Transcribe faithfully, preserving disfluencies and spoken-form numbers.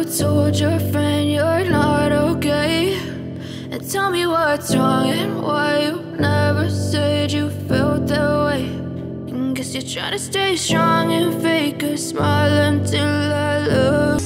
told your friend you're not okay? And tell me what's wrong and why you never said you felt that way. And guess you're trying to stay strong and fake a smile until I love